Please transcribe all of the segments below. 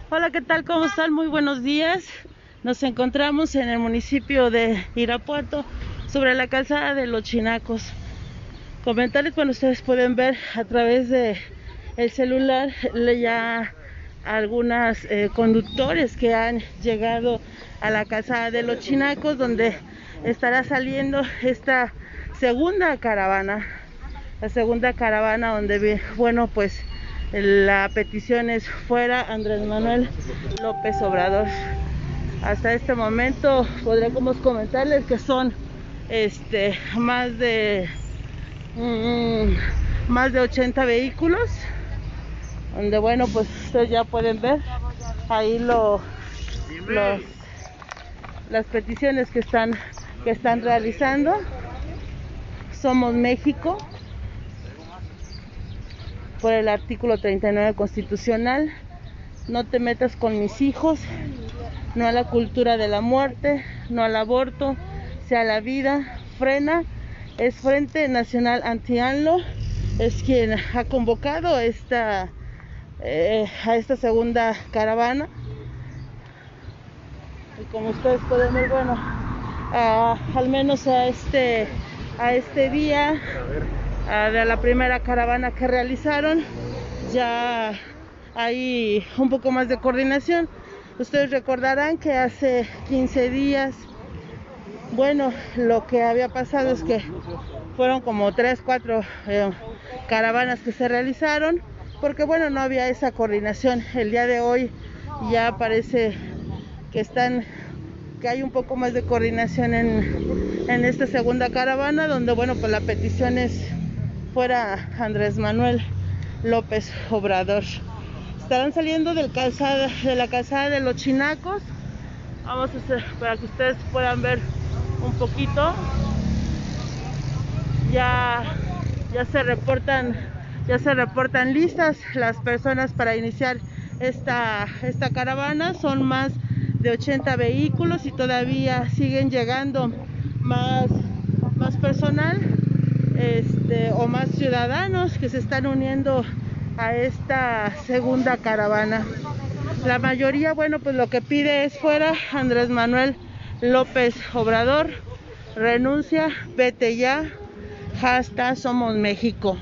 Hola, ¿qué tal? ¿Cómo están? Muy buenos días. Nos encontramos en el municipio de Irapuato, sobre la calzada de Los Chinacos. Comentarles, bueno, ustedes pueden ver a través de el celular ya algunos conductores que han llegado a la calzada de Los Chinacos, donde estará saliendo esta segunda caravana. La segunda caravana donde, bueno, pues la petición es fuera Andrés Manuel López Obrador. Hasta este momento podremos comentarles que son más de 80 vehículos, donde, bueno, pues ustedes ya pueden ver ahí las peticiones que están realizando. Somos México, por el artículo 39 constitucional. No te metas con mis hijos. No a la cultura de la muerte, no al aborto, sea la vida. Frena. Es Frente Nacional Anti-ANLO, es quien ha convocado a esta segunda caravana. Y como ustedes pueden ver, bueno, al menos a este día de la primera caravana que realizaron, ya hay un poco más de coordinación. Ustedes recordarán que hace 15 días, bueno, lo que había pasado es que fueron como 3, 4 caravanas que se realizaron, porque, bueno, no había esa coordinación. El día de hoy ya parece que hay un poco más de coordinación en esta segunda caravana, donde, bueno, pues la petición es fuera Andrés Manuel López Obrador. Estarán saliendo de la calzada de Los Chinacos. Vamos a hacer para que ustedes puedan ver un poquito. Ya se reportan listas las personas para iniciar esta caravana. Son más de 80 vehículos y todavía siguen llegando más personal o más ciudadanos que se están uniendo a esta segunda caravana. La mayoría, bueno, pues lo que pide es fuera Andrés Manuel López Obrador, renuncia, vete ya, hashtag Somos México.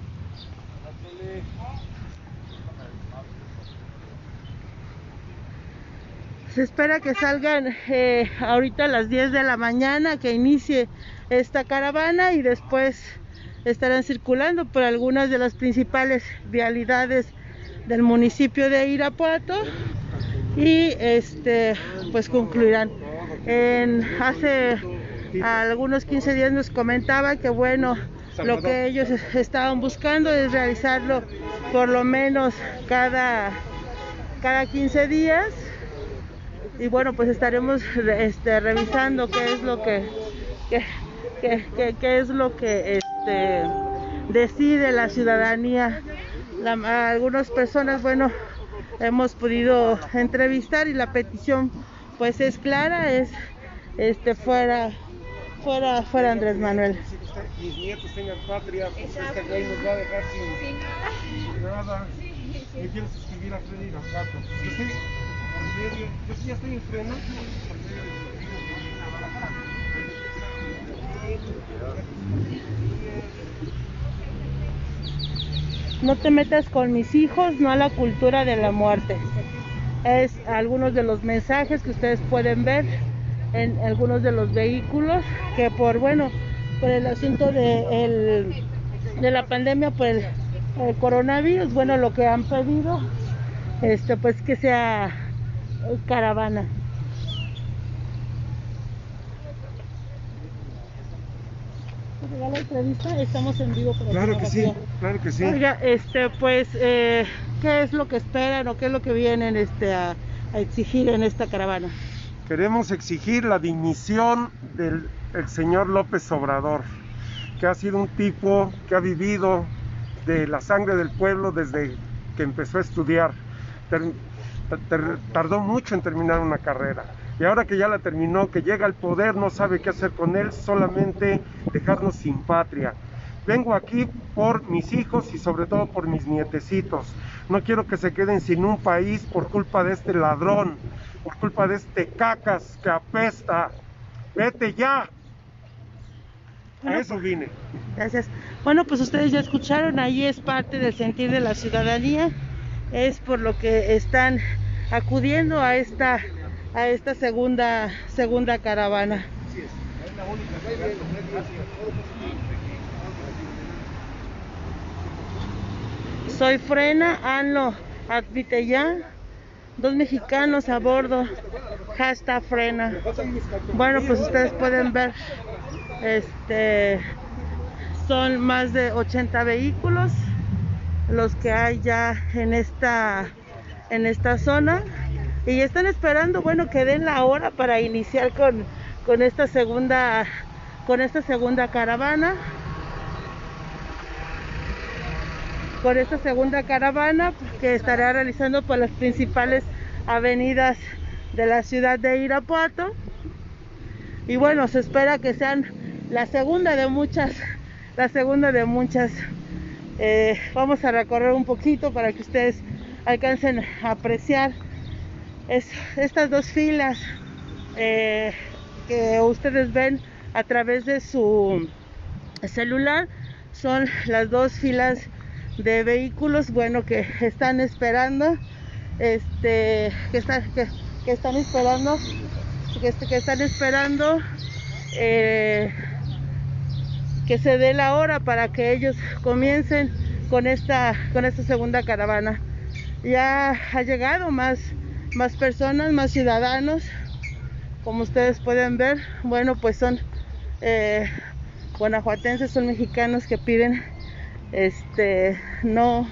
Se espera que salgan ahorita a las 10 de la mañana, que inicie esta caravana, y después estarán circulando por algunas de las principales vialidades del municipio de Irapuato y pues concluirán. Hace algunos 15 días nos comentaba que, bueno, lo que ellos estaban buscando es realizarlo por lo menos cada 15 días. Y, bueno, pues estaremos revisando qué es lo que decide la ciudadanía. Algunas personas, bueno, hemos podido entrevistar, y la petición pues es clara, es fuera Andrés Manuel. Mis nietos tengan patria, pues este güey nos va a dejar sin nada. Me quiero suscribir a Freddy Nazato. Yo sí ya estoy en freno. No te metas con mis hijos, no a la cultura de la muerte. Es algunos de los mensajes que ustedes pueden ver en algunos de los vehículos, que por el asunto de la pandemia, por el coronavirus, bueno, lo que han pedido pues que sea caravana. La entrevista, estamos en vivo. Claro que sí, claro que sí. Oiga, pues ¿qué es lo que esperan o qué es lo que vienen a exigir en esta caravana? Queremos exigir la dimisión del señor López Obrador, que ha sido un tipo que ha vivido de la sangre del pueblo desde que empezó a estudiar. Tardó mucho en terminar una carrera, y ahora que ya la terminó, que llega al poder, no sabe qué hacer con él, solamente dejarnos sin patria. Vengo aquí por mis hijos y sobre todo por mis nietecitos. No quiero que se queden sin un país por culpa de este ladrón, por culpa de este cacas que apesta. Vete ya. A eso vine. Gracias. Bueno, pues ustedes ya escucharon, ahí es parte del sentir de la ciudadanía, es por lo que están acudiendo a esta segunda caravana. Soy Frena, AMLO admite ya, 2 mexicanos a bordo, hashtag Frena. Bueno, pues ustedes pueden ver, son más de 80 vehículos los que hay ya en esta zona, y están esperando, bueno, que den la hora para iniciar con esta segunda caravana. Con esta segunda caravana que estará realizando por las principales avenidas de la ciudad de Irapuato. Y bueno, se espera que sean la segunda de muchas. Vamos a recorrer un poquito para que ustedes alcancen a apreciar estas 2 filas que ustedes ven a través de su celular. Son las 2 filas de vehículos, bueno, que están esperando, que están esperando que se dé la hora para que ellos comiencen con esta segunda caravana. Ya ha llegado más personas, más ciudadanos, como ustedes pueden ver. Bueno, pues son guanajuatenses, son mexicanos que piden no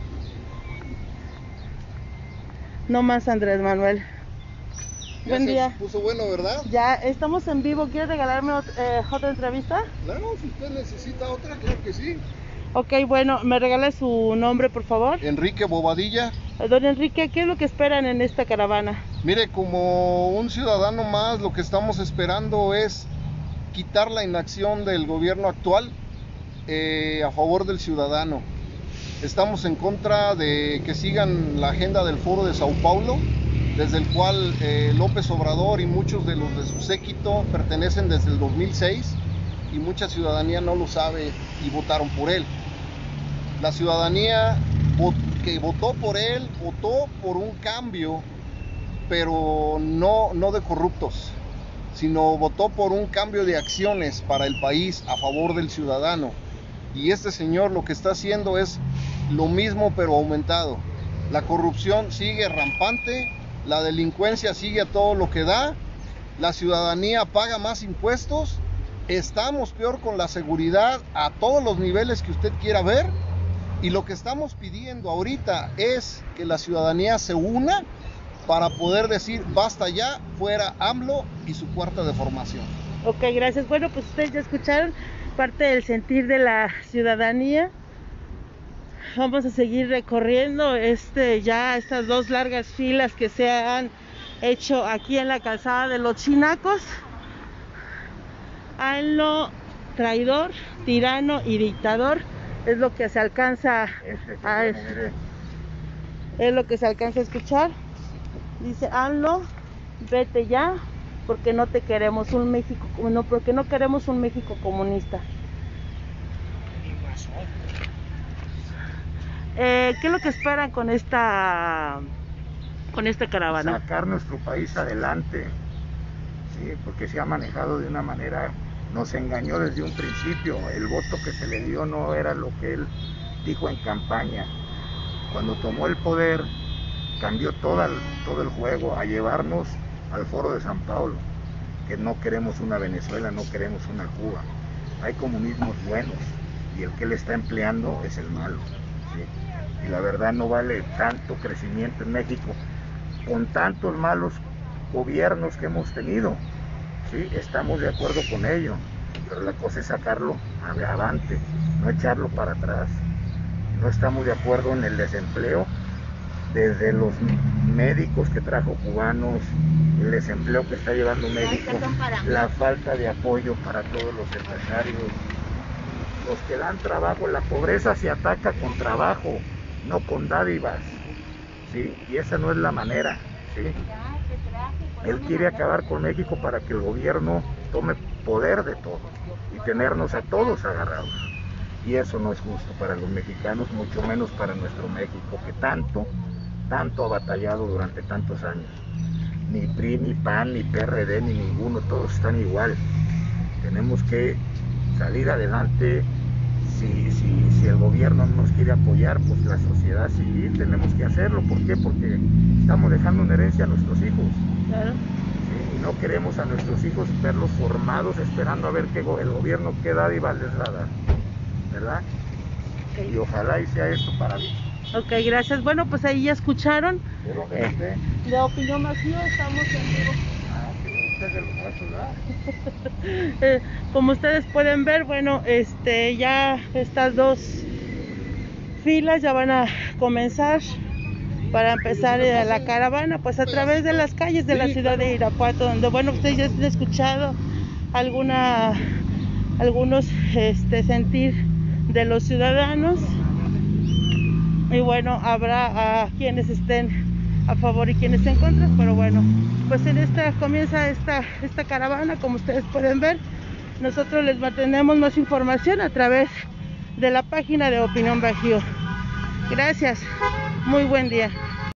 más Andrés Manuel. Ya buen día. Se puso bueno, ¿verdad? Ya estamos en vivo. ¿Quiere regalarme otra entrevista? Claro, si usted necesita otra, claro que sí. Ok, bueno, ¿me regala su nombre, por favor? Enrique Bobadilla. Don Enrique, ¿qué es lo que esperan en esta caravana? Mire, como un ciudadano más, lo que estamos esperando es quitar la inacción del gobierno actual a favor del ciudadano. Estamos en contra de que sigan la agenda del Foro de Sao Paulo, desde el cual López Obrador y muchos de los de su séquito pertenecen desde el 2006 y mucha ciudadanía no lo sabe y votaron por él. La ciudadanía que votó por él, votó por un cambio, pero no de corruptos, sino votó por un cambio de acciones para el país a favor del ciudadano. Y este señor lo que está haciendo es lo mismo pero aumentado. La corrupción sigue rampante, la delincuencia sigue a todo lo que da, la ciudadanía paga más impuestos, estamos peor con la seguridad a todos los niveles que usted quiera ver, y lo que estamos pidiendo ahorita es que la ciudadanía se una para poder decir basta ya, fuera AMLO y su cuarta deformación. Ok, gracias. Bueno, pues ustedes ya escucharon parte del sentir de la ciudadanía. Vamos a seguir recorriendo ya estas 2 largas filas que se han hecho aquí en la calzada de los Chinacos. AMLO, traidor, tirano y dictador, es lo que se alcanza a escuchar. Dice AMLO, vete ya, porque no queremos un México comunista. ¿Qué es lo que esperan con esta caravana? Sacar nuestro país adelante, sí, porque se ha manejado de una manera, nos engañó desde un principio. El voto que se le dio no era lo que él dijo en campaña. Cuando tomó el poder, cambió todo el juego a llevarnos al Foro de San Paulo, que no queremos una Venezuela, no queremos una Cuba. Hay comunismos buenos y el que él está empleando es el malo, ¿sí? Y la verdad no vale tanto crecimiento en México con tantos malos gobiernos que hemos tenido, ¿sí? Estamos de acuerdo con ello, pero la cosa es sacarlo adelante, no echarlo para atrás. No estamos de acuerdo en el desempleo, desde los médicos que trajo cubanos, el desempleo que está llevando México, la falta de apoyo para todos los empresarios, los que dan trabajo. La pobreza se ataca con trabajo, no con dádivas, ¿sí? Y esa no es la manera, ¿sí? Él quiere acabar con México para que el gobierno tome poder de todo y tenernos a todos agarrados. Y eso no es justo para los mexicanos, mucho menos para nuestro México, que tanto ha batallado durante tantos años. Ni PRI, ni PAN, ni PRD, ni ninguno, todos están igual. Tenemos que salir adelante. Si el gobierno no nos quiere apoyar, pues la sociedad civil tenemos que hacerlo. ¿Por qué? Porque estamos dejando una herencia a nuestros hijos. Claro. Sí, y no queremos a nuestros hijos verlos formados esperando a ver qué el gobierno qué dádiva les va a dar, ¿verdad? Okay. Y ojalá y sea esto para mí. Ok, gracias. Bueno, pues ahí ya escucharon. De Opinión Bajío, estamos en vivo. Como ustedes pueden ver, bueno, ya estas dos filas ya van a comenzar para empezar la caravana, pues a través de las calles de la ciudad de Irapuato, donde, bueno, ustedes ya han escuchado algunos sentir de los ciudadanos, y bueno, habrá a quienes estén a favor y quienes en contra, pero bueno, pues comienza esta caravana. Como ustedes pueden ver, nosotros les mantenemos más información a través de la página de Opinión Bajío. Gracias, muy buen día.